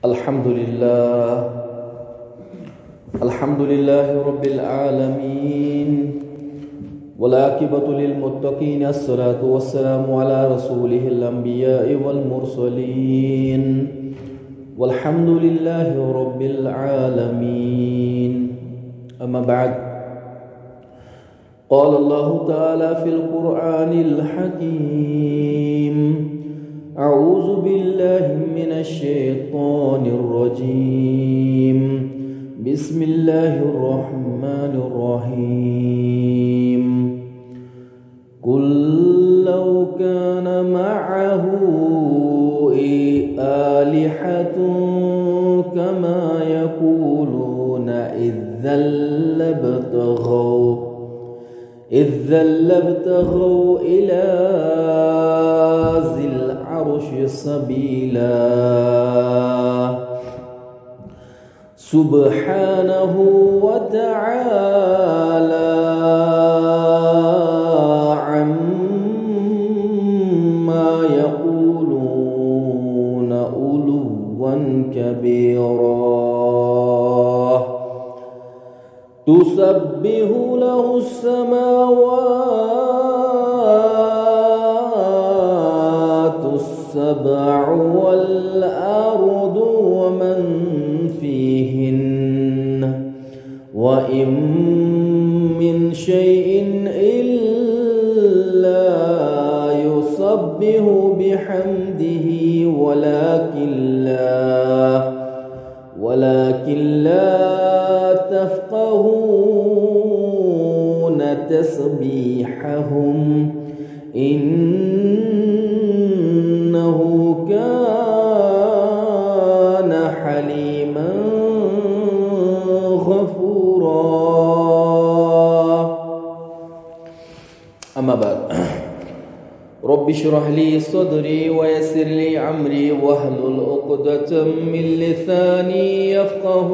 الحمد لله رب العالمين والعاقبة للمتقين الصلاة والسلام على رسوله الأنبياء والمرسلين والحمد لله رب العالمين أما بعد قال الله تعالى في القرآن الحكيم أعوذ بالله من الشيطان الرجيم بسم الله الرحمن الرحيم قل لو كان معه آلهة كما يقولون إذ لابتغوا إلى ذي العرش سبيلا سبحانه وتعالى عما يقولون علوا كبيرا تسبح له السماوات السبع والأرض ومن فيهن وإن من شيء إلا يسبح بحمده ولكن لا تفقهون تسبيحهم إنه كان حليما غفورا أما بعد رب اشرح لي صدري ويسر لي أمري واحلل عقدة من لساني يفقه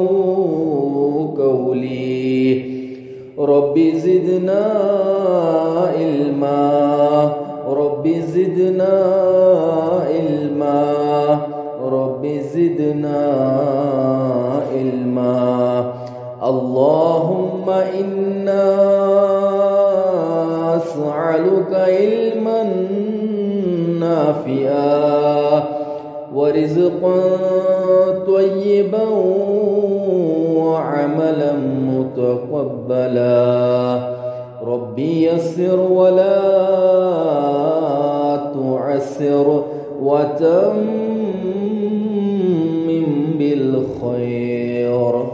قولي رب زدنا علما رب زدنا علما رب زدنا علما اللهم إنا أسألك علما نافعا ورزقا طيبا وعملا متقبلا ربي يسر ولا تعسر وتمم بالخير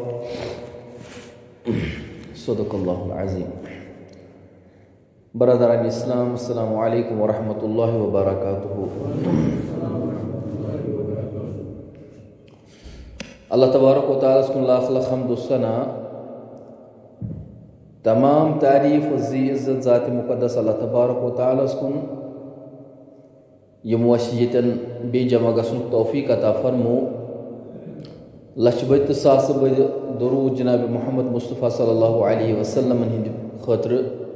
صدق الله العظيم. Brother Islam, Assalamu alaikum wa rahmatullahi wa barakatuhu. Allah tabarak wa ta'ala उसको लाख लाख हम्द सना तमाम तारीफ ज़ी इज़्ज़त ज़ात मुक़द्दस अल्लाह तबारक व तआला उसको यम वशियतन बेजमा गसन तौफीक अता फरमो लशबत सास बद दरूद जनाब मोहम्मद मुस्तफ़ा सल्लल्लाहु अलैहि वसल्लम हिंद खतर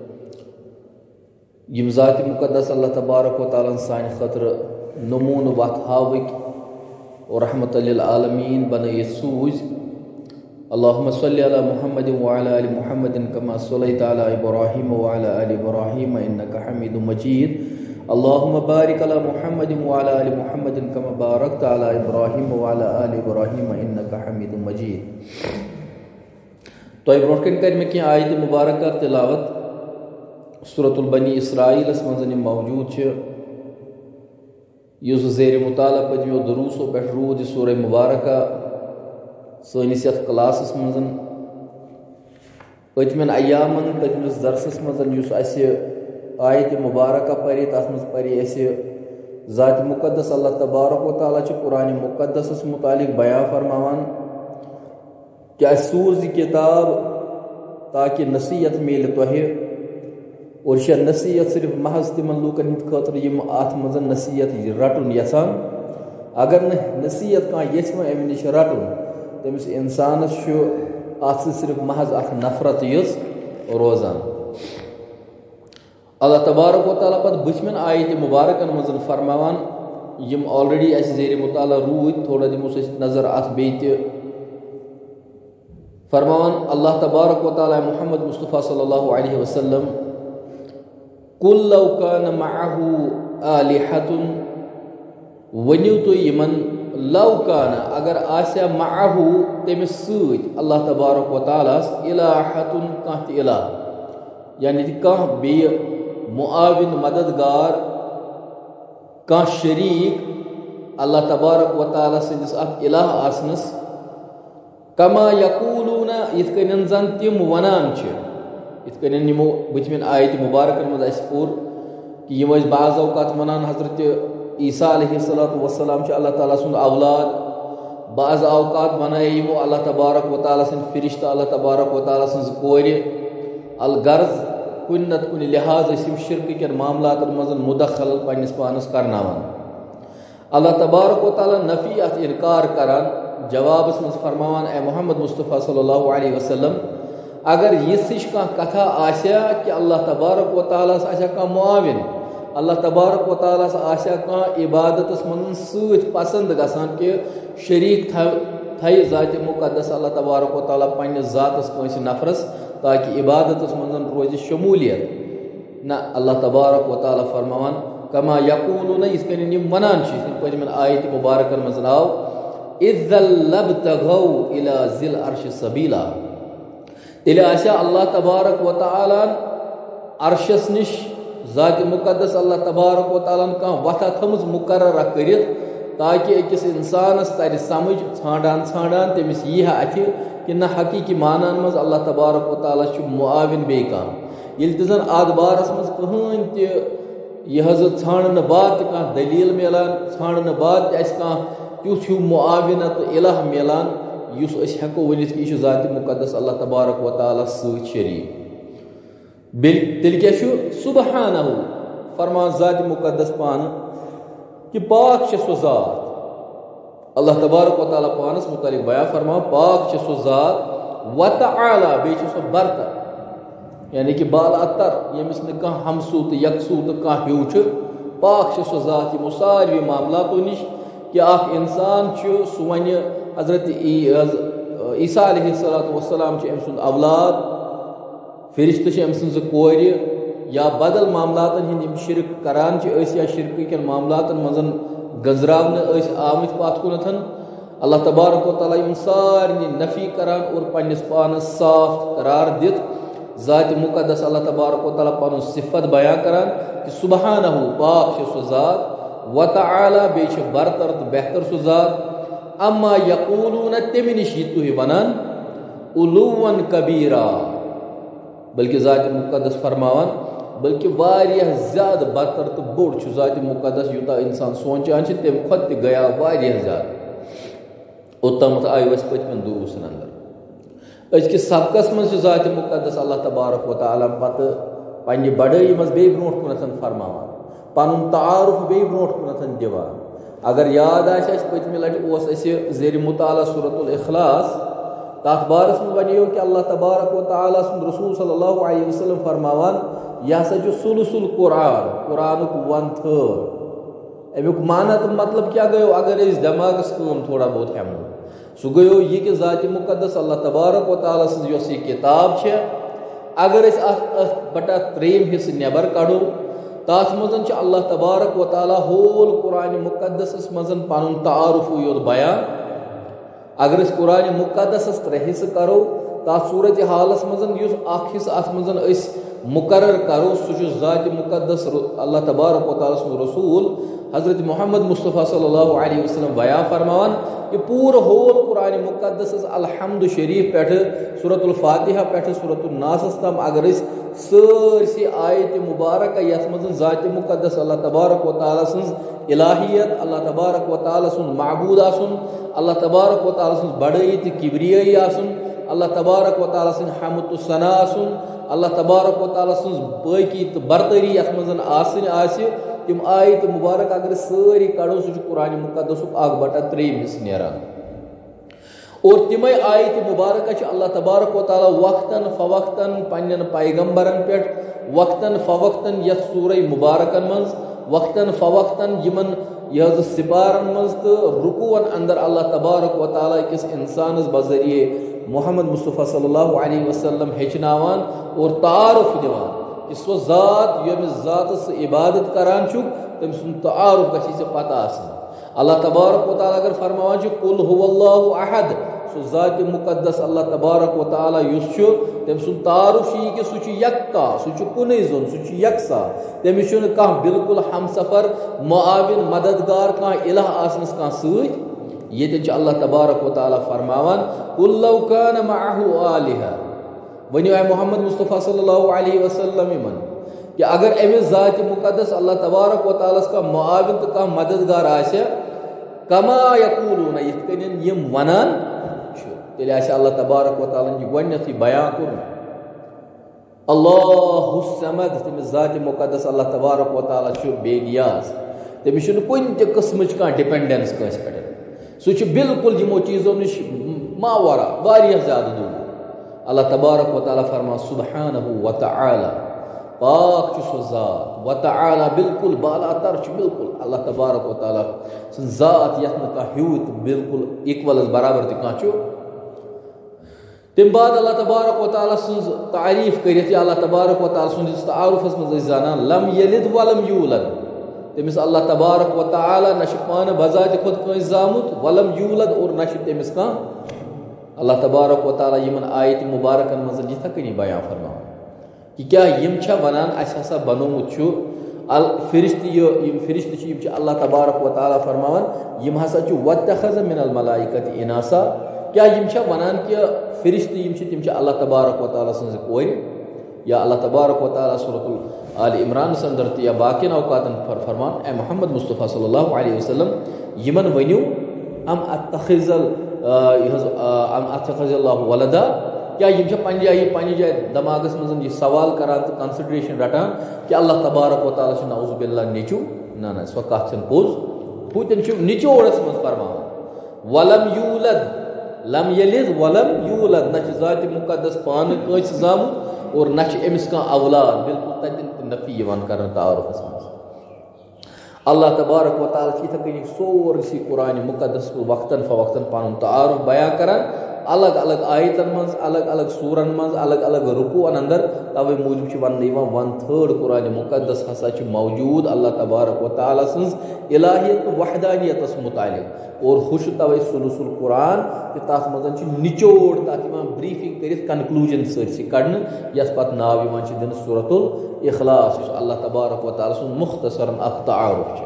यम ज़ात मुक़द्दस अल्लाह तबारक व तआला सान खतर नमून वत हाविक और रहमतल लिल आलमीन बनाए सूज अल्लाहुम्मा सल्लि अला मुहम्मद व अला आलि मुहम्मद कमा सल्लैता अला इब्राहीम व अला आलि इब्राहीम इन्नका हमीदुम मजीद अल्लाहुम्मा बारिक अला मुहम्मद व अला आलि मुहम्मद कमा बारकता अला इब्राहीम व अला आलि इब्राहीम इन्नका हमीदुम मजीद। तो ब्रोट कन कर में कि आयत मुबारक तिलावत सूरतुल बनी इसराइल मज़न मौजूद युस ज़ेर मुताला पदवियो दरूसो पे रूद सूरह मुबारक सनिस यथ क्लासस मज़न पतमन अयामन पतमिस दरसस मज़न युस असे आयत मुबारक परि तथ मज परि असे ज़ात मुक़द्दस अल्लाह तबारक व तआला कुरान मुक़द्दसस मुतालिक बयान फरमावान कि अस सूज किताब ताकि नसीहत मिले तोहे और यह नसीहत सिर्फ महज तिमन लूकन हिंद खतर यम अत मज नसीहत रटुन यसान अगर न नसीहत कह यम अमि नश रटुन तमिस इंसानस अत सिर्फ महज अख नफरत यस रोजान। अल्लाह तबारक व तआला पत बुचमन आयत मुबारकन मज फरमावान यम ऑलरेडी अस ज़ेर मुताला रूद थोड़ा दिमो नजर अत बेत फरमान अल्लाह तबारक व तआला मुहम्मद मुस्तफ़ा सल्लल्लाहु अलैहि वसल्लम कुल लौ कान मअहु आलिहतुन वनिउ तो यमन लौ कान अगर आस्या मअहु तमिस सत अल्लाह तबारक व तआला इलाहतुन काह इलाह यानी काह बे मुआविन मददगार काह शरीक अल्लाह तबारक व तआला सिंदिस अख इलाह आसनस कमा यकूलूना इतकन जन तिम वनान इतकन निमो बुझमिन आयत मुबारकन मज अस पोर कि यम बाज़ औकात वनान हजरत ईसा अलैहिस्सलातु वस्सलाम अल्लाह ताला सुंद औलाद बाज़ औकात बनाए यमो अल्लाह तबारक व तआला सिंद फरिश्ता अल्लाह तबारक व तआला सिंद कोर अलगर्ज कुन नत कुन लिहाज यम शिरक के मामलात मज मुदखल पन्निस पानस करनावन अल्लाह तबारक व तआला नफी अत इनकार करान जवाबस मज फरमावान ए मोहम्मद मुस्तफ़ा सल्लल्लाहु अलैहि वसल्लम अगर यिस कथा आस्या कि अल्लाह तबारक व तआला आस्या का मुआविन अल्लाह तबारक व तआला आस्या का इबादतस मन सत पसंद गसान कि शरीक थई ज़ात मुक़द्दस अल्लाह तबारक व तआला पन्निस ज़ातस कंस नफरस ताकि इबादतस मन रोज शमूलियत ना अल्लाह तबारक व तआला फरमावान कमा यकूलून इसकन यम वनान पजमन आयत मुबारकन मज आव इज़्ज़ल्लब्तगौ इला ज़िल अर्श सबीला तेले आशा अल्लाह तबारक व तआला अर्शस निश ज़ात मुक़द्दस अल्लाह तबारक व तआला का वथा थमज मुकर्रर करित ताकि अकिस इंसानस तर समझ छांडान छांडान तमिस यह अथ कि न हकीकी मानान मज अल्लाह तबारक व तआला मुआविन बे काम ये तजन आदबारस मज कहन त यह छान बाद कह दलील मिलान छान बाद तुथ मुआविनत इलाह मिलान युस हेको वनित कि यह ज़ात मुक़द्दस अल्लाह तबारक व तआला सत शरीक तेल क्या सुबहानहु फरमान ज़ात मुक़द्दस पान कि पाक सो ज़ात अल्लाह तबारक व तआला पानस मुतालिक बयान फरमा पाक सो ज़ात व तआला बे सो बरतर यानी कि बाला तर यमिस न कह हमसू तो यकसू तो कह हूँ पाक सो ज़ात यमो सारे मामलातो निश कि अख इंसान सह वन हजरत ईसा अलैहिस्सलातु वस्सलाम अम सुंद औलाद फरिश्त अम सज कोर या बदल मामलातन हिंद शिरक करान या शिरक के मामलातन मजन गजरावन आमत पात कुनथन अल्लाह तबारक व तआला इन सारे नफी करान और पन्निस पानस साफ करार दित ज़ात मुक़द्दस अल्लाह तबारक व तआला पन सिफत बयान करान कि सुबहानहु पाक सो ज़ात व तआला बे बरतर तो बेहतर सो ज़ात अम्मा यकूलून तमि निश तुह वनान उलुवन कबीरा बल्कि ज़ात मुक़द्दस फरमावान बल्कि वारियाह ज़्यादा बदतर तो बोड़ ज़ात मुक़द्दस यूता इंसान सोचान तम खुद गया वारियाह ज़्यादा ओतमत आयो पतमन दुरूसन अंदर अजकिस सबकस मज ज़ात मुक़द्दस अल्लाह तबारक व तआला पत पन्ने बड़ई मज बे ब्रोट कुनथन फरमावान पन तारुफ बे ब्रोट कुनथन दिवान अगर याद पतम लट ज़ेर मुताला सूरतुल इखलास तथ बारस में वनियो कि अल्लाह तबारक व तआला सुंद रसूल सल्लल्लाहु अलैहि वसल्लम फरमावान यह हसा सुलुसुल कुरान वन थर्ड अमुक माना तो मतलब क्या गयो अगर दिमागस कम थोड़ा बहुत हमो सह गयो यह कि ज़ात मुक़द्दस अल्लाह तबारक व तआला सज किताब अगर बटा त्रेम हिस्स नबर कड़ो तथ मज अल्लाह तबारक व तआला होल कुरान मुक़द्दस मज पन तारुफ योत बयान अगर कुरान मुक़द्दस त्रे हिस्स करो तथ सूरत हालस मज हिस्स अत मज मुकर्रर करो सह ज़ात मुक़द्दस अल्लाह तबारक व तआला सुंद रसूल हजरत मोहम्मद मुस्तफ़ा सल्लल्लाहु अलैहि वसल्लम बयान फरमावान कि पूरा होल कुरान मुक़द्दस अलहम्द शरीफ पे सूरतुल फातिहा पे सूरतुल नास तम अगर सारसी आयत मुबारक यथ मज ज़ात मुक़द्दस अल्लाह तबारक व तआला सन्ज इलाहियत अल्लाह तबारक व तआला सुंद माबूद आसुन अल्लाह तबारक व तआला सन्ज बड़ई तो किबरियाई आसुन अल्लाह तबारक व तआला सन्ज हमद सना आसुन अल्लाह तबारक व तआला सन्ज बाकी तो बरतरी यथ मज आसि तम आयत मुबारक अगर सारी कड़ो सह कुरान मुक़द्दस अख बटा त्रेम हिस्स नेरान और तमें आयत मुबारक अल्लाह तबारक व तआला वक्तन फ़वक्तन पन्न पैगम्बरन पे वक्तन फ़वक्तन यथ सूरह मुबारकन मज वक्तन फ़वक्तन यमन यह सिपारन मज तो रुकुवन अंदर अल्लाह तबारक व तआला किस इंसानस बजरिए मोहम्मद मुस्तफ़ा सल्लल्लाहु अलैहि वसल्लम हेचनावान और तारुफ दिवान कि सो ज़ात यमिस ज़ातस इबादत करान छु तम सुन तारुफ गछि से पता आसन। अल्लाह तबारक व तआला अगर फरमावान छु कुल हुवल्लाहु अहद सो ज़ात मुक़द्दस अल्लाह तबारक व तआला युस छु तम सुन तारुफ यी कि सु छु यक्ता सु छु कुनै जोन सु छु यकसा तम छु न कह बिल्कुल हमसफर मुआविन मददगार कह इलाह आसनस कह सۭتۍ ये अल्लाह तबारक व तआला फरमावान कुल लौ कान मअहु आलिहा वनियो है मोहम्मद मुस्तफ़ा सल्लल्लाहु अलैहि वसल्लम मन कि अगर अमिस ज़ात मुक़द्दस अल्लाह तबारक व तआला का मुआविन तो का मददगार आसे कमा यकूलून यिन यम वनान तेल आसे अल्लाह तबारक व तआला जी गोडनेथि बयान कर अल्लाहुस समद तमिस ज़ात मुक़द्दस अल्लाह तबारक व तआला छु बेनियाज तमिस छु कुन ते किस्मच का डिपेंडेंस कस पे सह बिल्कुल यमो चीज़ों नश मावरा वारिया ज़्यादा दूर। अल्लाह तबारक व तआला फरमा सुब्हानहु व तआला पाक छु सो ज़ात व तआला बिल्कुल बालातर छु बिल्कुल अल्लाह तबारक व तआला सन ज़ात यत्न का ह्यूत बिल्कुल इक्वल बराबर त का छु। तम बाद अल्लाह तबारक व तआला सन तारीफ करित अल्लाह तबारक व तआला सन तारुफस मज जानान लम यलिद वलम यूलद तमिस अल्लाह तबारक व तआला नश पान बजात खुद कस जामुत वलम यूलद और नश तमिस का अल्लाह तबारक व तआला यमन आयत मुबारकन मज यथ कनी बयान फरमावन कि क्या यम छ वनान अस हसा बनोमुत छु अल फरिश्ते यम फरिश्ते छु यम छ अल्लाह तबारक व तआला फरमावन यम हसा छु वत्तखज़ मिनल मलाइकति इनासा क्या यम छ वनान कि फरिश्ते यम छ तिम छ अल्लाह तबारक व तआला सन्ज कोर या अल्लाह तबारक व तआला सूरतुल आल इमरान संदर या बाकी औकातन फरमान ए मोहम्मद मुस्तफ़ा सल्लल्लाहु अलैहि वसल्लम यमन वनियो अम अत्तखज़ल्लाहु वलदा क्या यम छ पन्नी जाय दमागस मज यह सवाल करान तो कंसिडरेशन रटान कि अल्लाह तबारक व तआला छ नऊज़ु बिल्लाह नेचु ना ना सो कथ छ पोज पुतन छ निचोड़स मज फरमान वलम यूलद लम यलिद वलम यूलद न छ ज़ात मुक़द्दस पान कस जामुत और न अमिस का औलाद बिल्कुल तन नफी यवान कर तारुफस मज। अल्लाह तबारक व तआला इथ कनी सोरसी कुरान मुक़द्दस वक्तन फवक्तन पान तारुफ बयान करान अलग अलग आयतन मज अलग अलग सूरन मज अलग अलग रुकुअन अंदर तवे मूजब वन 1/3 कुरान मुक़द्दस हसा मौजूद अल्लाह तबारक व तआला सन्ज इलाहियत वहदानियतस मुतालिक और खुश तवे सुलुसुल कुरान कि तथ मज निचोड़ तथ ब्रीफिंग कर कनक्लूजन सरसी कड़न यस पत नाव दिन सूरतुल इखलास अल्लाह तबारक व तआला सन्ज मुख्तसरन अख तारुफ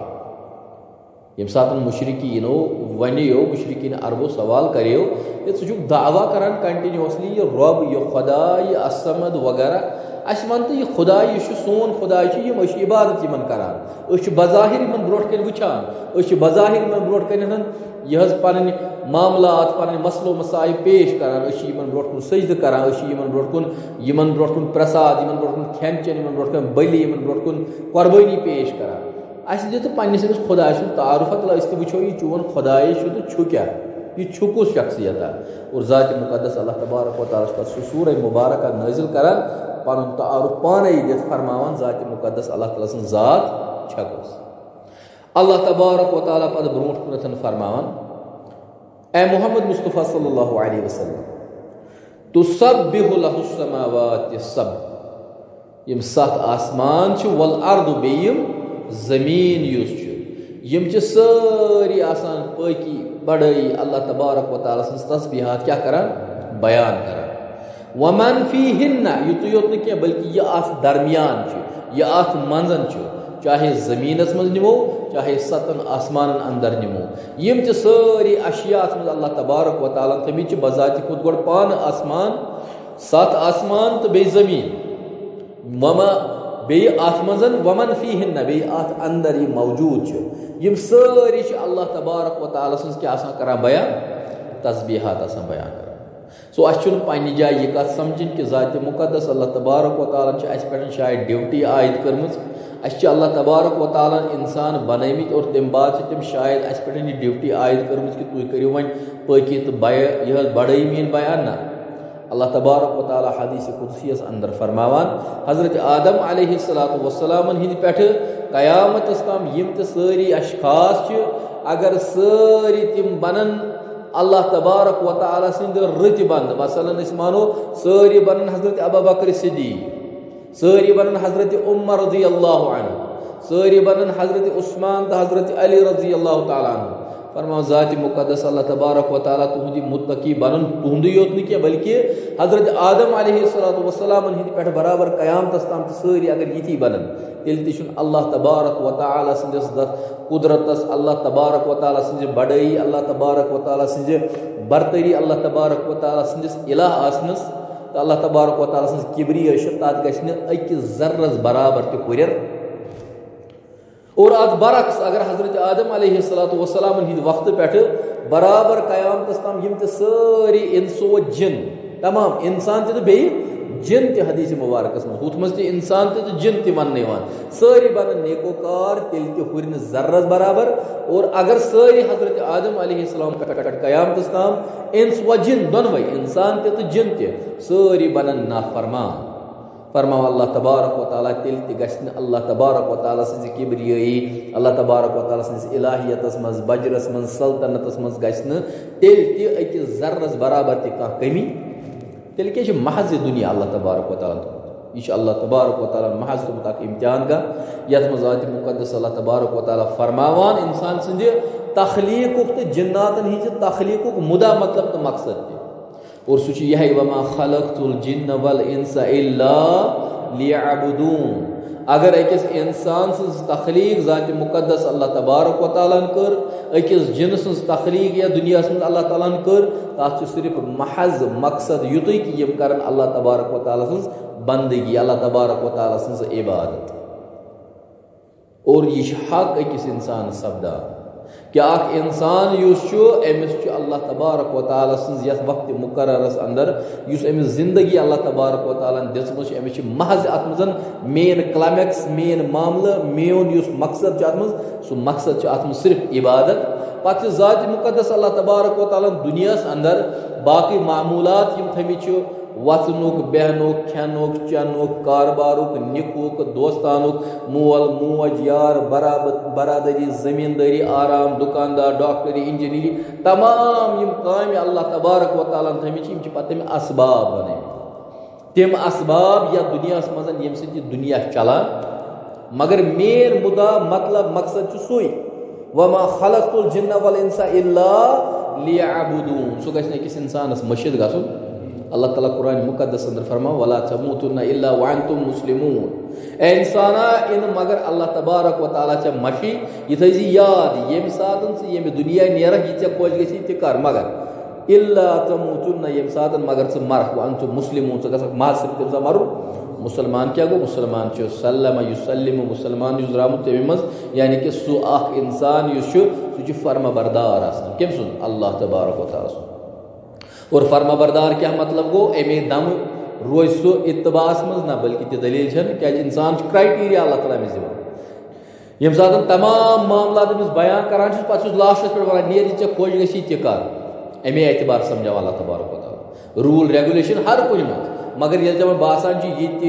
यम सात मुशरिकीनो वनियो मुशरिकीन अरबो सवाल करियो ये सह दावा करान कंटिन्यूसली ये रब ये खुदा ये असमद वगैरह अस वन तो यह खुदा यह सोन खुदा यम इबादत यमन करान बज़ाहिर यमन ब्रोट कन वुचान बज़ाहिर यमन ब्रोट कन यह पन मामलात पन मसलो मसाइल पेश करान यमन ब्रोट कुन सजद करान यमन ब्रोट कुन प्रसाद यमन ब्रोट कुन खेन चेन यमन ब्रोट कुन बलि यमन ब्रोट कुन कुर्बानी पेश करान अस दित पन्निस खुदा तारुफ अस वो यह चोन खुदा तो छु क्या यह छु कुछ शख्सियत और ज़ात मुक़द्दस अल्लाह तबारक व तआला सह सूर मुबारक नाजिल करान पन तारुफ पाने दित फरमावान ज़ात मुक़द्दस अल्लाह ताला सन्ज ज़ात छकस। अल्लाह तबारक व तआला पद ब्रोट कुन फरमावान ए मोहम्मद मुस्तफ़ा सल्लल्लाहु अलैहि वसल्लम तुसब्बिहु लहुस समावाति सब यम सात आसमान छु वल अर्दु बेयम ज़मीन यम सारी आसान पाकी बड़ई अल्लाह तबारक व तआला सन्ज तस्बीहात क्या करान बयान करान वमन फीहिन्ना युत योत न क्या बल्कि यह आथ दरमियान यह आथ मंजन चाहे ज़मीनस मज निमो चाहे सतन आसमान अंदर निमो यम सारी अशियात मज अल्लाह तबारक व तआला थमित बजात खुद गोड पान आसमान सत आसमान तो बे ज़मीन वमा बे आथ मजन वमन फीहिन्ना बे आथ अंदर ये मौजूद यम सारी अल्लाह तबारक व तआला सन्ज क्या करान बयान तस्बीहात बयान करान सो अस पन्ने जाय यह कत समझन कि ज़ात मुक़द्दस अल्लाह तबारक व तआला अस पे शायद ड्यूटी आयद कर्म अस अल्लाह तबारक व तआला इंसान बनमित और तम बाद तम शायद अस पे यह ड्यूटी आयद कर्म कि तुम करो वन पाकी तो यह बड़ई मीन बयान ना अल्लाह तबारक व तआला हदीस कुदसियस अंदर फरमावान हज़रत आदम अलैहिस्सलातु वस्सलाम हिंद पे क़यामत ताम यम ते सारी अशखास अगर सारी तिम बनन अल्लाह तबारक व तआला सिंद रति बंद मसलन इस मानो सारी बनन हजरत अबू बकर सिद्दीक सारी बनन हजरत उमर रज़ियल्लाहु अन्हु सारी बनन हजरत उस्मान तो हजरत अली रज़ियल्लाहु तआला अन्हु फरमाओ ज़ात मुक़द्दस अल्लाह तबारक व तआला तुहदी मुत्तकी बनन तुहदु योत न कि बल्कि हजरत आदम अलैहिस्सलातु वस्सलाम हिंद पे बराबर क़यामत ताम सारी अगर यी बनन तेल तुन अल्लाह तबारक व तआला सिंदिस कुदरतस अल्लाह तबारक व तआला सिंज बड़ई अल्लाह तबारक व तआला सिंज बरतरी अल्लाह तबारक व तआला सिंदिस इलाह आसनस तो अल्लाह तबारक व तआला सिंज किब्रिया तत गश्न अकिस जर्रस बराबर ते हुरर और अत बरक्स अगर हजरत आदम अलैहिस्सलातु वस्सलाम हिंद वक्त पे बराबर क़यामत ताम यम ते सारी इंसो जिन तमाम इंसान ते बे जिन ते हदीस मुबारकस में हुत मज इंसान ते जिन ते वन सारी बन नेकोकार तेल ते हुर जर्रस बराबर और अगर सारी हजरत आदम अलैहिस्सलाम क़यामत ताम इंस व जिन दोनों इंसान ते जिन ते सारी बनन नाफरमान फरमाओ अल्लाह तबारक व तआला तेल ते गश्न अल्लाह तबारक व तआला सिंज किब्रियाई अल्लाह तबारक व तआला सिंज इलाहियतस मज बजरस मज सल्तनतस मज गश्न तेल ते अकिस जर्रस बराबर ते का कमी तेल के महज दुनिया अल्लाह तबारक व तआला यह अल्लाह तबारक व तआला महज तुमतक इम्तिहान का यथ मज ज़ात मुक़द्दस अल्लाह तबारक व तआला फरमावान इंसान सिंज तखलीकुक तो जिन्नातन हिंज तखलीकुक मुदा मतलब तो मकसद ते और सह यह वमा खलक़तुल जिन्न वल इंसा इल्ला लियअबुदून अगर अकिस इंसान सज तखलीक ज़ात मुक़द्दस अल्लाह तबारक व तआला कर अकिस जिन सज तखलीक या दुनिया में अल्लाह तआला कर तथ सिर्फ महज मकसद युत कि यम करन अल्लाह तबारक व तआला सज बंदगी अल्लाह तबारक व तआला सज इबादत और यह हक अकिस इंसान सपदा क्या इंसान अमिस अल्लाह तबारक व तआला सज वक्त मुकर्ररस अंदर अमिस जिंदगी अल्लाह तबारक व तआला दिसमस अमिस महज अत मज मेन क्लाइमैक्स मेन मामल मेन मकसद अत मज सह मकसद अत मज सिर्फ इबादत पे ज़ात मुक़द्दस अल्लाह तबारक व तआला दुनिया अंदर बाकी मामूलात यम थमित वचनुक बहनुक खेनुक चनुक कारबारुक निकुक दोस्तानुक मोल मोज यार बरादरी जमींदारी आराम दुकानदार डॉक्टरी इंजीनियरी तमाम यम काम अल्लाह तबारक व तआला थमित पे असबाब बन तम असबाब या दुनिया मज यम सि दुनिया चलान मगर मेन मुदा मतलब मकसद सोई वमा खलक़तुल जिन्न वल इंसा इल्ला लियअबुदून सह गछ अकिस इंसानस मशीद गसुन अल्लाह ताला कुरान मुक़द्दस अंदर फरमाओ वला तमूतुन्ना इल्ला व अंतुम मुस्लिमून ए इंसाना इन मगर अल्लाह तबारक व तआला च मशी यह थी याद यम सातन से यम दुनिया नेर ये खोज गसी ते कर मगर इल्ला तमूतुन्ना यम सातन मगर से मर व अंतुम मुस्लिमून से गस मा सिर्फ तम मर मुसलमान क्या गो मुसलमान च सल्लम युसल्लिम मुसलमान युजराम तमिमज यानी कि सु आख इंसान सु फर्मा बरदार आसन कम सुन अल्लाह तबारक व तआला और फर्मा बरदार क्या मतलब गो अमे दम रोज सो इत्तबास मज ना बल्कि दलील क्या इंसान क्राइटेरिया अल्लाह ताला में यम सात तमाम मामला बयान करान पे लास्टस पे वन नीर ऐ खोज गसी ते कर अमे एतबार समझाव अल्लाह तबारक व तआला रूल रेगुलेशन हर कुछ मज मगर ये जब बासान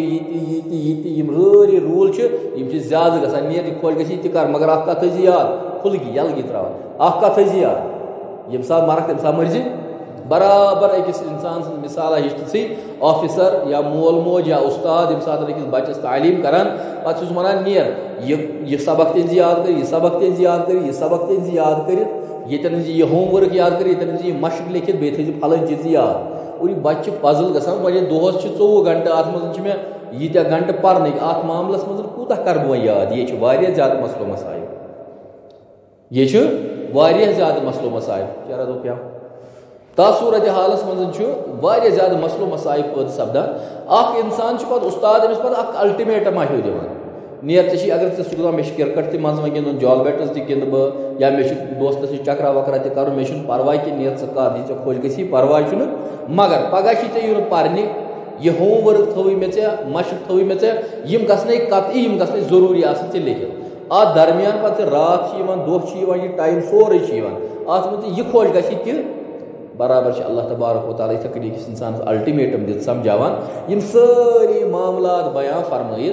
री रूल ज्यादा गसान नीर खोज गसी ते कर मगर अ कथ याद खुलगी यलगी त्रा कथ याद यम सात मरक तम सात मर्जी बराबर अकिस इंसान मिसाल हिस्से ऑफिसर या मोल मोज या उस्ताद यम सात अकिस बच्चस तालीम करान पे वन नीर यह सबक तेज याद कर यह सबक तेज याद कर यह सबक तेज याद कर ये होमवर्क याद कर ये मशक लिखित बे थी फलन चीज याद और यह बच्चे पजल गसान वह दोहस 24 घंटे अत मज मे यीत्या घंटे पर्न अत मामलस मज कूत कर बह याद ये ज्यादा मसलो मसाइल ये ज्यादा मसलो मसाइल क्या दो क्या तथ सूरत हालस मज ज्यादा मसलो मसाइब पद सपदान इंसान पे उस्ताद अमिस पे अल्टिमेटमा हिू दिवान नीर चे अगर चे मे क्रिकेट ते मज गिंदन जॉल बैटस ते गिंद बह या मे दोस्त चक्रा वक्रा ते कर मे परवाह कि नीर चे कर ये खोज गसी परवाह मगर पगह चे यून पर्ने यह होमवर्क थो मे चे मशक थो मे चे यम गई कतई यम गई जरूरी आते लिखित अत दरमियान पे रात दोह यह टाइम सोरे अत मे यह खोज गसी कि बराबर अल्लाह तबारक व तआला इस इंसान अल्टीमेटम दित समझावान यम सारी मामलात बयान फरमाइल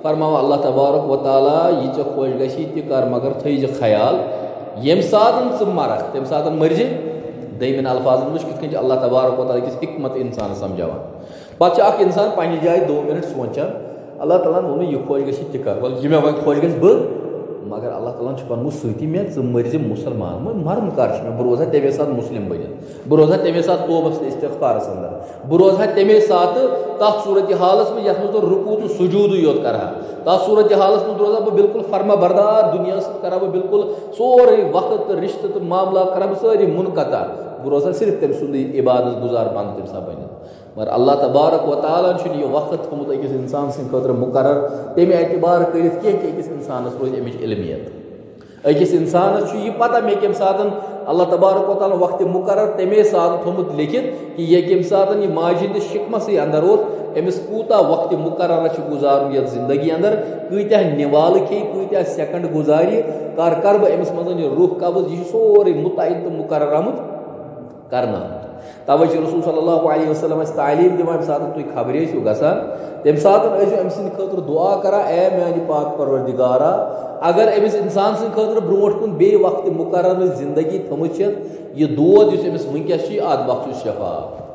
फरमावा अल्लाह तबारक व ताला यह चे खुश गशी ति कर मगर थी ख्याल यम सात मरख तम सात मरजे दमिन अल्फाजन मुझ कित अल्लाह तबारक व ताला किस हिकमत इंसान समझावान पत् इंसान पन्ने जाए 2 मिनट सोचान अल्लाह ताला वो यह खुश गशी ति कर वल यह मे खुश गस बह मगर अल्लाह ताला वनमुत सती मे मरज मुसलमान मरन कर बह रोजा तमे सात मुस्लिम बन बह रोजा तमे सात तोबस इस्तिग़फ़ारस अंदर बह रोजा तमे सात तथ सूरत हालस में यथ मज रुकू तो सुजूद योत कर तथ सूरत हालस में रोजा बह बिल्कुल फर्मा बरदार दुनिया कर बह बिल्कुल सोरे वक्त रिश्त तो मामला कर सारी मुनक़ता बह रोजा सिर्फ तम सुंद इबादत गुजार बंद तम सा बन मगर अल्लाह तबारक व तआला यह वक्त थोमुत अकिस इंसान सर मुकर्रर तमे एतबार कर अकिस इंसान रोज अमिच इल्मियत अकिस इंसान यह पता मे कम सात अल्लाह तबारक व तआला वक्त मुकर्रर तमे सात थोमुत लिखित कि यह कम सात यह माजी हंदिस शिकमस अंदर अमिस कूता वक्त मुकर्रर गुजारुन ये जिंदगी अंदर कत्या निवाल खे कत्या सेकंड गुजारि कर बह अमिस मज रूह कब्ज यह सोरे मुतयन तो मुकर्रर आमुत करना तवे रसूल सल्लल्लाहु अलैहि वसल्लम तालीम दिवान सात तुम खबरे गसान तम सात अम सद खतर दुआ करा ए मानी पाक परवरदिगारा अगर अमिस इंसान सद खतर ब्रोट कुन बे वक्त मुकर्रर जिंदगी थमुत यह दोद अमिस वनकस अत बख्श शफा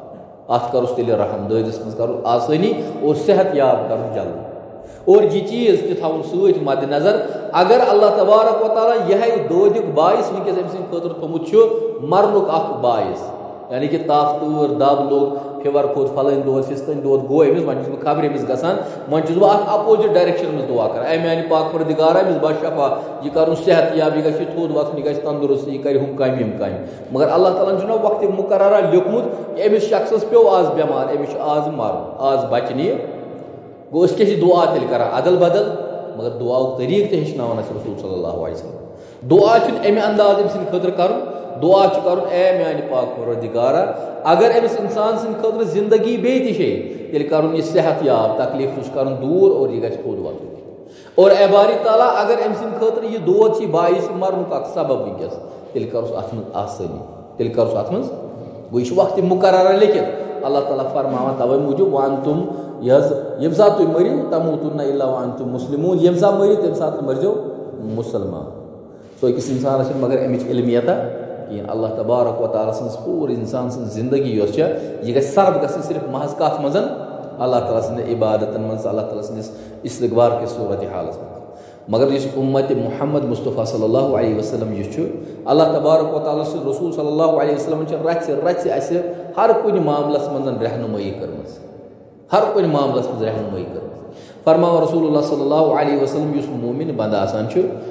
अत करुस तेल रहम दस मज कर आसानी और सेहत याब कर जल्द और यह चीज तवन सत मद्देनजर अगर अल्लाह तबारक व तआला यह दोदिक बायस वनकस अम सद खतर थमुत मरनुक बायस यानी कि ताफ तूर दब लोग फीवर खोत फलन दोद फिस्तन दोद गो अमिस वन खबर अमिस गसान वन बह अपोजिट डायरेक्शन में दुआ कर मानी पाक परवरदिगारा अमिस बह शफा यह कर सेहत याब यह गि थोद वथन यह गि तंदुरुस्त यह कर हम कम यम कम मगर अल्लाह ताला वक्त मुकर्रर लिखमुत कि अमिस शख्स पे आज बेमार अमिस आज मर आज बचन गो दुआ तेल कर अदल बदल मगर दुआ तरीक हेचनान रसूल सल्लल्लाहु अलैहि वसल्लम दुआ अमे अंदाज अम सद खतर कर दुआ कर ए मानी पाक परवरदिगारा अगर अमिस इंसान सद खतर जिंदगी बे तेल कर यह सेहत याब तकलीफ कर दूर और यह गोद वत और ए बारी ताला अगर अम सद खतर यह दोद बायस मरनुक सबब वनकस तेल कर अत मज आसानी तेल कर अत मज गो यह वक्त मुकर्रर लिखित अल्लाह ताला फरमावा तवे मूजूब वन तुम यम सात तुम मरियो तमूतुन्ना इल्ला वन तुम मुस्लिमून यम सात मरियो तम सात मरजो मुसलमान सो अकिस इंसान मगर अमिच इल्मियता कहीं अल्लाह तबारक व तआला सन्स पूर इंसान सन्स जिंदगी यह गि सर्फ गि सिर्फ महज कत मज अल्लाह ताला सन्द इबादतन मज अल्लाह ताला सन्दिस इस्तिग़फ़ार के सूरत हालस मगर इस उम्मत मुहम्मद मुस्तफ़ा सल्लल्लाहु अलैहि वसल्लम यह अल्लाह तबारक व तआला रसूल सल्लल्लाहु अलैहि वसल्लम रच हर कुन मामलस मज रहनुमाई कर्मस हर कुन मामलस मज रहनुमाई कर्मस फरमावा रसूलुल्लाह सल्लल्लाहु अलैहि वसल्लम युस मोमिन बंद आसान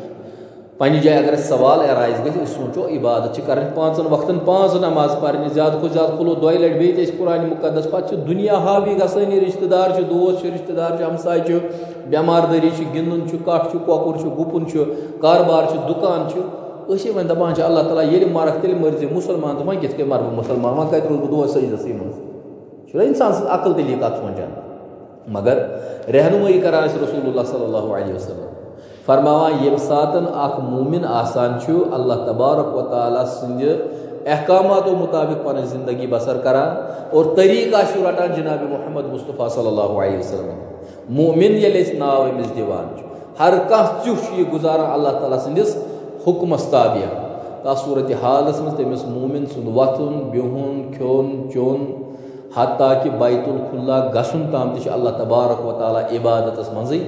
पन्ने जाए अगर सवाल एराइज गई सोचो इबादत कर 5 वक्तन 5 नमाज पढ़ने ज्यादा खुद ज्यादा खुलो 2 लट बे कुरान मुकद्दस पे दुनिया हावी गसान रिश्तेदार दोस्त रिश्तेदार हमसाय बेमारदारी गिंदन कट कौकुर गुपुन कारोबार दुकान वन दपान अल्लाह ताला ये मरख तेल मरजे मुसलमान तो वह कित मर बह मुसलमान वह कत रोज बह दोस सजदस मज इंसान सज अकल तेली कत सोचान मगर रहनुमाई करान रसूलुल्लाह सल्लल्लाहु अलैहि वसल्लम फरमावा यम सातन अख मोमिन आसान अल्लाह तबारक व तआला सिंद अहकामात मुताबिक पन जिंदगी बसर करान और तरीका रटान जनाब मोहम्मद मुस्तफ़ा सल्लल्लाहु अलैहि वसल्लम मोमिन ये नाव अमिस दिवान हर कह चुह गुजारान अल्लाह ताला सिंदिस हुक्मस ताबिया तथ सूरत हालस मज तमिस मोमिन सुंद वथुन बिहुन खोन चोन हत्ता कि बैतुल खुल्ला गसन ताम तह अल्लाह तबारक व तआला इबादतस मज़ी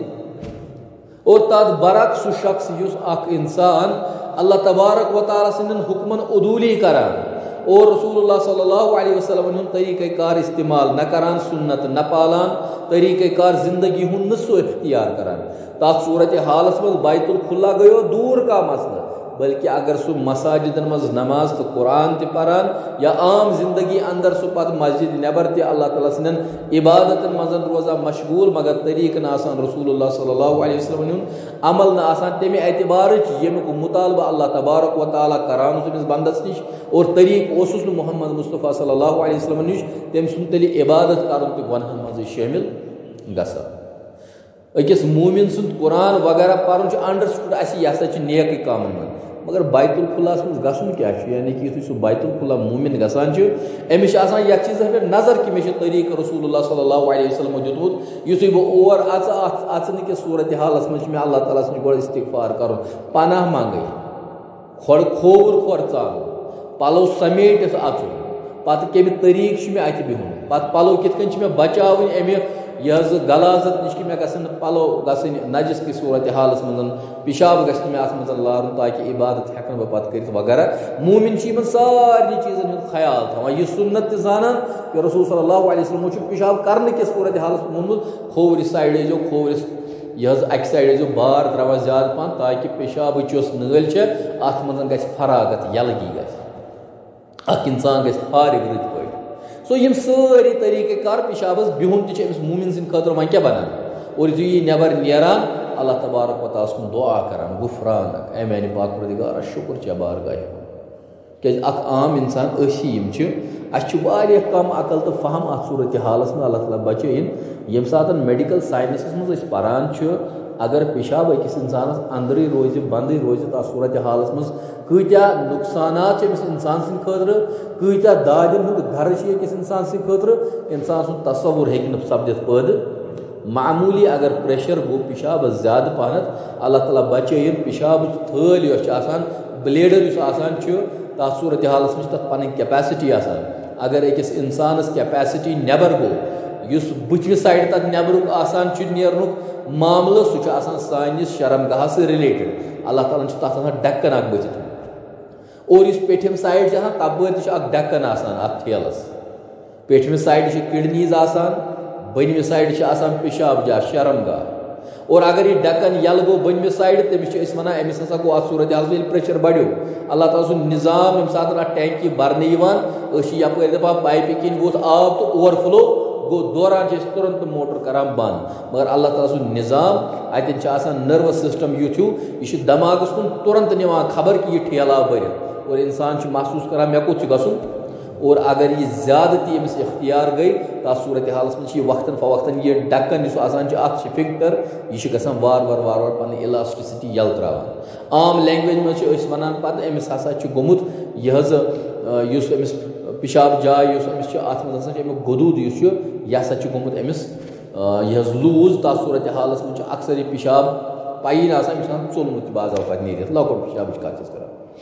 और तद बरक सु शख्स युस अख इंसान अल्लाह तबारक व तआला सिंदन हुक्मन उदूली करान और रसूलुल्लाह सल्लल्लाहु अलैहि वसल्लम तरीक़े कार इस्तेमाल न करान सुन्नत न पालान तरीक़े कार जिंदगी हुन नसो इख्तियार करान तथ सूरत हालस मज बैतुल खुल्ला गयो दूर का मसला बल्कि अगर सु मसाजिदन मज नमाज तो कुरान त परान या आम जिंदगी अंदर सु पत मस्जिद नबर त अल्लाह ताला सिंदन इबादतन मज रोजा मशगूल मगर तरीक न आसान रसूलुल्लाह सल्लल्लाहु अलैहि वसल्लम अमल न आसान तमे एतबार यमुक मुतालबा अल्लाह तबारक व तआला करान तमिस बंदस निश और तरीक ओसुस मोहम्मद मुस्तफ़ा सल्लल्लाहु अलैहि वसल्लम निश तम सुन तेल इबादत करन त गुनाहन मज शामिल गसा अकिस मोमिन सुंद कुरान वगैरह पढ़न अंडरस्टूड यह नेक काम मगर बैतुल खुलास मज गसन क्या यानी कि यु सह बैतुल खुला मोमिन गसान अमिस यथ चीज़ पे नजर कि मे तरीक रसूलुल्लाह सल्लल्लाहु अलैहि वसल्लम दितमुत युथुय बह और अचन कि सूरत हालस मज मे अल्लाह ताला नश गो इस्तिगफार कर पनाह मंगई खोवर खोर चाल पलो समेटिस अचुन पत कम तरीक मे अत बिहुन पत पलो कित मे बचाव अमे यह गलाजत नश कि मे गसन पलो गसन नजिस कि सूरत हालस मज पिशाब गस मे अत मज लारन ताकि इबादत हेकन बह पत कर वगैरह मोमिन सारी चीज़न ख्याल थवान यह सुन्नत जानान कि रसूल सल्लल्लाहु अलैहि वसल्लम पिशाब करने किस सूरत हालस मोमुत खोवर साइड जो खोवर यह अक साइड जो बार द्रवा ज्यादा पहन ताकि पेशाब नल अत मज ग फरागत यलगी ग इंसान ग फारिग रत पे सो यम सारी तरीके कार पेशाबस बिहुन तमिस मोमिन सद खतर वह क्या बनान और यह नबर नेरान अल्लाह तबारक व तआला कुन दुआ करान गुफरान ए मेरे पाक परदिगार शुक्र चे बारगाह क्या अख आम इंसान अह कम अकल तो फहम अत सूरत हालस में अल्लाह ताला बचन यम सात मेडिकल साइंस मज पारान अगर पेशाब अकिस इंसान अंदर रोज बंद रोज तथ सूरत हालस मज कत्या नुकसानात इंसान सद खतर कत्या दादन हूँ घर अकिस इंसान सद खतर इंसान सुन तस्वुर हेक सपदित पैद मामूली अगर प्रेशर गो पेशाब ज्यादा पहनत अल्लाह ताला बचन पेशाब थल ब्लेडर तथ सूरत हालस में तथ पन कैपेसिटी अगर अकिस इंसानस कैपेसिटी नबर गो बुचम साइड तथ नबरुक नेरनुक मामल सह सानिस शर्मगाह से रिलेटेड अल्लाह ताला तथ डक्कन अख बचित और इस पेठम साइड तपर डक्कन अत ठेलस पेठम साइड किडनीज बनमि साइड पेशाब जा शर्मगाह और अगर यह डक्कन यल गो बनमि साइड तमिस वन अमिस हसा गो अत सूरत हालस में प्रेशर बढ़ो अल्लाह ताला सुन निज़ाम यम सात टैंकी भरने यप दपान पाइप किन वो आब तो ओवरफ्लो गो दौरान तुरंत मोटर करान बंद मगर अल्लाह ताला सुन निज़ाम अतन नर्वस सिस्टम युथ यह दमागस कुन तुरंत निवान खबर कि यह ठेला भरित और इंसान महसूस करान मे कुछ गसुन और अगर यह ज्यादती अमिस इख्तियार गई तथ सूरत हालस में यह वक्तन फवक्तन यह डक्कन अत फिंगर यह गसान वार वार वार वार पन इलास्टिसिटी यल त्रावान आम लैंग्वेज में वन पे अमिस हसा गोमुत यह अमिस पेशाब जाय अत मज गदूद यह हसा गोमुत अमिस यह लूज तथ सूरत हालस में अक्सर यह पेशाब पाई चोलमुत बाज पे नीर लकट पेशाब कत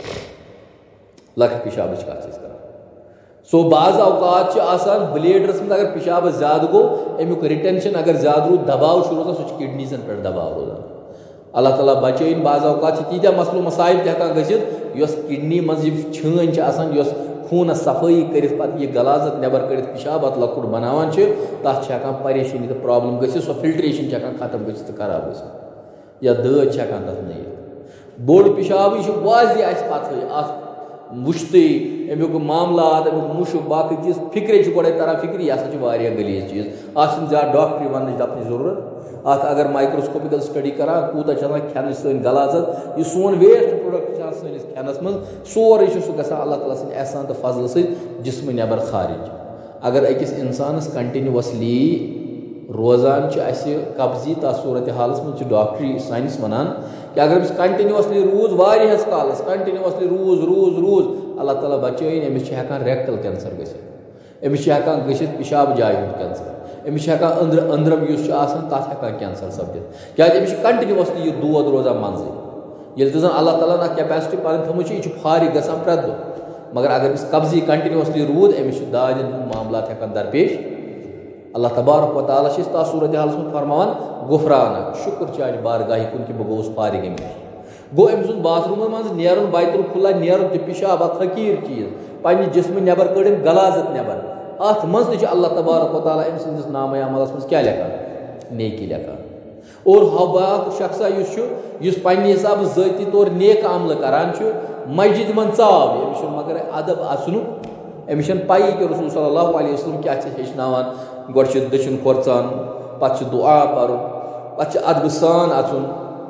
लकट पेशाब कत सो बाज अवकात ब्लेडरस में अगर पेशाब ज्यादा गो अमुक रिटेंशन अगर ज्यादा रूद दबाव रोजान सह किडनीजन पे दबाव रोजान अल्लाह ताला बचन बाज अवकात तीत्या मसलो मसाइल तक गस किडनी मज छान खून सफाई कर यह गलाजत नबर कर पेशाब अत लकुट बनावान तथ परेशानी तो प्रॉब्लम गि सो फिल्ट्रेशन खत्म गि खराब गि या दद तथ नयत बोड़ पेशाब यह वाज पे मुश्ती अमुक मामलात अमुक मुशक बाकी चीज़ फिक्रे गोड़े तरह फिक्र यह हसा गलीज चीज़ अत ज्यादा डॉक्टरी वन दपन जरूरत अत अगर माइक्रोस्कोपिकल स्टडी करान कूत खेन सन गलाजत यह सोन वेस्ट प्रोडक्ट सैनिस खेनस मज सोरे सह ग अल्लाह ताला सद एहसान तो फजल सद जिस्म नबर खारिज अगर अकिस इंसानस कंटिन्यूसली रोजान कब्जी तथ सूरत हालस में डॉक्टरी साइंस वनान कि अगर अमिस कंटिन्यूसली रूज वारियस कालस कंटिन्यूसली रूज रूज रूज अल्लाह ताला बचन अमिस रेक्टल कैंसर गमिस गसित पेशाब जाय हूँ कैंसर अमिस अंदरम तथ कैंसर सपदित क्या अमिस कंटिन्यूसली यह दोद रोजान मंजे ये जन अल्लाह ताला कैपेसिटी पन थमुच यह फारिग गसान प्रत दह मगर अगर अमिस कब्जी कंटिन्यूसली रूद अमिस दादन मामला दरपेश अल्लाह तबारक व तआला तथ सूरत हालस में फरमान गुफरान शुक्र चान बारगाह कुन कि बह गोस फारिग गो अम सुन बाथरूम मज नेरन बैतुल खुला नेरन तो पेशाब हकीर चीज़ पन्ने जिस्म नबर कड़न गलाजत नबर अत मज तो अल्लाह तबारक व तआला अम सदिस नाम अमलस मज क्या लेखान नेकी लेखान और हबाक शख्सा पन्ने हिसाब ज़ाती तौर नेक अमल करान मस्जिद मन चाव अमिस मगर अदब अचन अमिस पाई कि रसूल सल्लल्लाहु अलैहि वसल्लम क्या हेचनावान गोड़ दचिन खोरचान पे दुआ पर पे अदब सान अचुन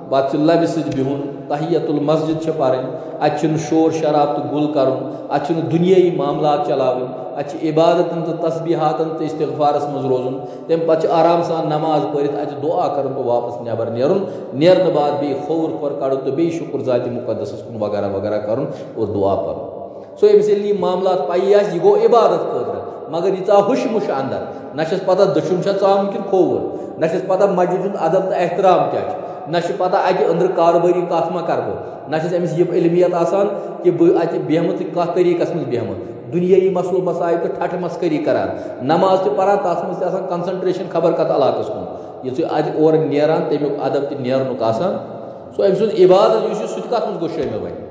पत् लबि सत बिहुन तहियतुल मस्जिद पढ़ अत शोर शराब तो गुल कर अत दुनियाई मामलात चलावन अत इबादतन तो तस्बीहातन तो इस्तिगफारस मज रोजुन तम पे आराम सान नमाज पढ़ अत दुआ कर तो वापस नबर नेरन बाद बे खौर खौर कड़ तो बे शुक्र ज़ात मुक़द्दस कुन वगैरह वगैरह कर और दुआ पर सो अमिस ये मामलात पाई यह गो इबादत खतर मगर यह हुश मुश अंदर ना पता दशुन चाम कि खोवर ना पता मस्जिद अदब तो एहतराम क्या ना पता अत अंदर कारोबारी कत मा कर बह ना अमिस यह इलमियत आसान कि बह अत बेहम तो कत तरीकस मज बेहम दुनियाई मसलो मसाइल तो ठठ मस्करी करान नमाज तो पढ़ान तथ मज कंसंट्रेशन खबर कत इलाकस कुन यु अत और नेरान तमिक अदब तो नेरनुक आसान सो अम सुद इबादत सह कत मज गो शामिल वन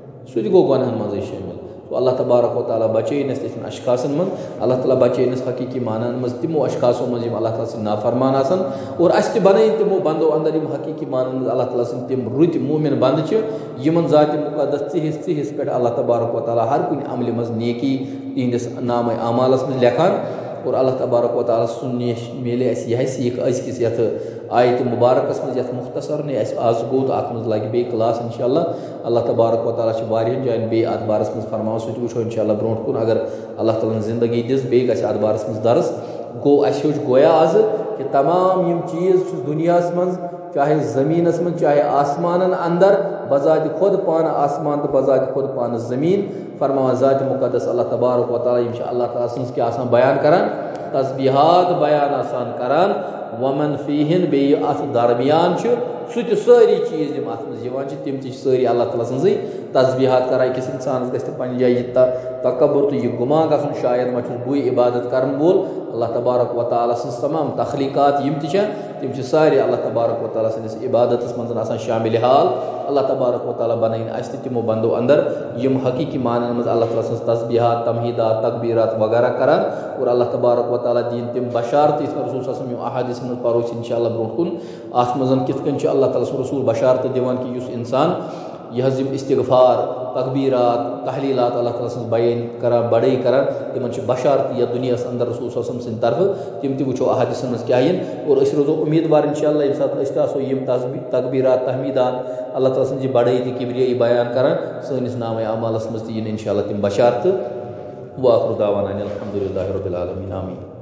सह गो गुनाहन मज शामिल तो अल्लाह तबारक व तआला बचैनस तिन अशखासन मन अल्लाह ताला बचैनस हकीकी मानन मज तिमो अशखासों मज अल्लाह ताला से नाफरमान आसन और अस बन तिमो बंदो अंदर हकीकी मानन अल्लाह ताला से तिम रुत मोमिन बंद यमन ज़ात मुक़द्दस तिहिस पे अल्लाह तबारक व तआला हर कुन अमल मज नेकी तिहंदिस नाम आमालस मज लेखान और अल्लाह तबारक व तआला सुन मिले यह सीख अज़किस यथ आयत मुबारकस मज यथ मुख्तसर ने आज गो तो अत मज लगे बे क्लास इंशाअल्लाह अल्लाह तबारक व तआला वारियन जायन बे अत बारस मज फरमाओ सो वो इंशाअल्लाह ब्रोट कुन अगर अल्लाह ताला जिंदगी दिस बे गस अत बारस मज दर्स गो अस गोया आज कि तमाम यम चीज़ दुनिया मज चाहे ज़मीनस मज चाहे आसमान अंदर बजात खुद पान आसमान तो बजात खुद पान ज़मीन फरमा ज़ात मुक़द्दस अल्लाह तबारक व तआला अल्लाह ताला सन्स के आसान बयान करान तस्बीहात बयान आसान करान वमन फ़ीहिन बे अत दरमियान सह सारी चीज़ यम अत मज तिम सारी अल्लाह ताला सन्ज़ तस्बीहात कर अकिस इंसानस गि पन्ने जाए तकब्बुर तो यह गुमा गन शायद मा बुई इबादत करन वोल अल्लाह तबारक व तआला सन्स तमाम तख्लीकात यम तिम सारे अल्लाह तबारक व तआला सन्दिस इबादतस मज आसान शामिल हाल अल्लाह तबारक व तआला बनाइन अस तिमो बंदो अंदर यम हकीकी मानन मज अल्लाह ताला सन्स तस्बीहात तमहीदात तकबीरात वगैरह करान और अल्लाह तबारक व तआला दीन तिम बशारत रसूल सल्लल्लाहु अलैहि अहादीस मज पढ़ो इंशाअल्लाह ब्रोट कुन अत मज कित कन अल्लाह ताला रसूल बशारत दिवान कि युस इंसान यह इस्तिगफार तकबीरात तहलीलात अल्लाह ताला सन्स बयान करान बड़े करान तिमन बशारत या दुनिया अंदर रसूल सल्लल्लाहु अलैहि वसल्लम तरफ तिम वो अहादीस मज क्या और रोजो उम्मीदवार इंशाअल्लाह ये सात यम तकबीरात तहमीदात अल्लाह ताला सन्स बड़े किबरियाई बयान करान सनिस नाम अमालस मज इंशाअल्लाह तिम बशारत वाखिर दावाना अनिल हम्दुलिल्लाहि रब्बिल आलमीन आमीन।